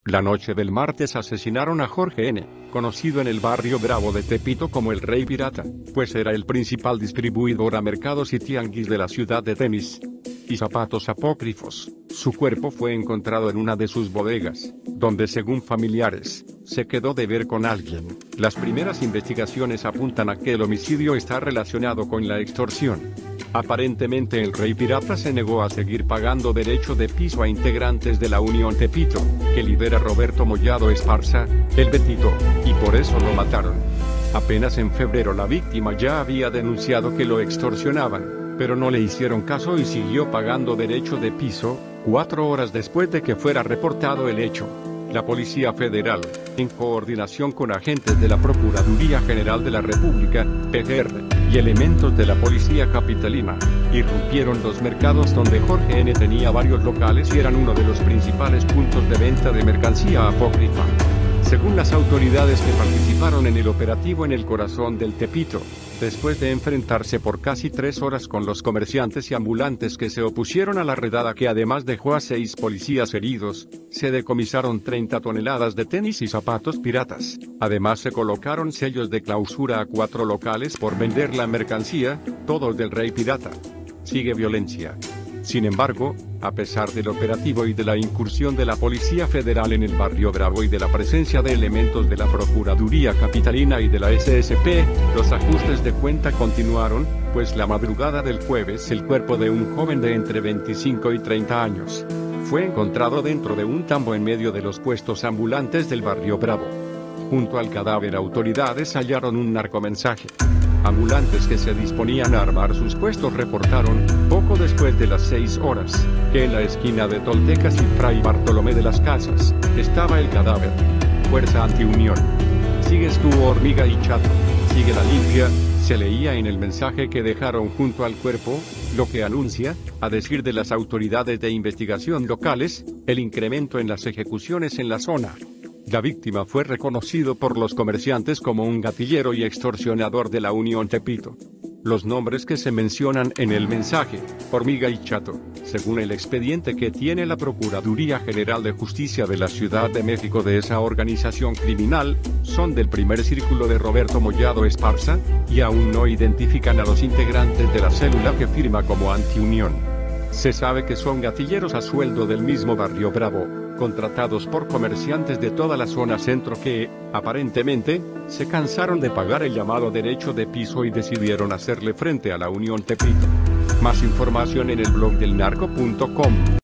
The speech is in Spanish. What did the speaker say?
La noche del martes asesinaron a Jorge N., conocido en el barrio Bravo de Tepito como el Rey Pirata, pues era el principal distribuidor a mercados y tianguis de la ciudad de tenis y zapatos apócrifos. Su cuerpo fue encontrado en una de sus bodegas, donde según familiares, se quedó de ver con alguien. Las primeras investigaciones apuntan a que el homicidio está relacionado con la extorsión. Aparentemente el Rey Pirata se negó a seguir pagando derecho de piso a integrantes de la Unión Tepito, que lidera Roberto Mollado Esparza, el Betito, y por eso lo mataron. Apenas en febrero la víctima ya había denunciado que lo extorsionaban, pero no le hicieron caso y siguió pagando derecho de piso, 4 horas después de que fuera reportado el hecho. La Policía Federal, en coordinación con agentes de la Procuraduría General de la República, PGR, y elementos de la Policía Capitalina, irrumpieron los mercados donde Jorge N. tenía varios locales y eran uno de los principales puntos de venta de mercancía apócrifa. Según las autoridades que participaron en el operativo en el corazón del Tepito, después de enfrentarse por casi 3 horas con los comerciantes y ambulantes que se opusieron a la redada que además dejó a 6 policías heridos, se decomisaron 30 toneladas de tenis y zapatos piratas. Además se colocaron sellos de clausura a 4 locales por vender la mercancía, todos del Rey Pirata. Sigue violencia. Sin embargo, a pesar del operativo y de la incursión de la Policía Federal en el barrio Bravo y de la presencia de elementos de la Procuraduría Capitalina y de la SSP, los ajustes de cuenta continuaron, pues la madrugada del jueves el cuerpo de un joven de entre 25 y 30 años fue encontrado dentro de un tambo en medio de los puestos ambulantes del barrio Bravo. Junto al cadáver autoridades hallaron un narcomensaje. Ambulantes que se disponían a armar sus puestos reportaron, poco después de las 6 horas, que en la esquina de Toltecas y Fray Bartolomé de las Casas, estaba el cadáver. Fuerza Antiunión. Sigues tú, hormiga y chato. Sigue la limpia, se leía en el mensaje que dejaron junto al cuerpo, lo que anuncia, a decir de las autoridades de investigación locales, el incremento en las ejecuciones en la zona. La víctima fue reconocido por los comerciantes como un gatillero y extorsionador de la Unión Tepito. Los nombres que se mencionan en el mensaje, hormiga y chato, según el expediente que tiene la Procuraduría General de Justicia de la Ciudad de México de esa organización criminal, son del primer círculo de Roberto Mollado Esparza, y aún no identifican a los integrantes de la célula que firma como Antiunión. Se sabe que son gatilleros a sueldo del mismo barrio Bravo, contratados por comerciantes de toda la zona centro que, aparentemente, se cansaron de pagar el llamado derecho de piso y decidieron hacerle frente a la Unión Tepito. Más información en el blog del narco.com.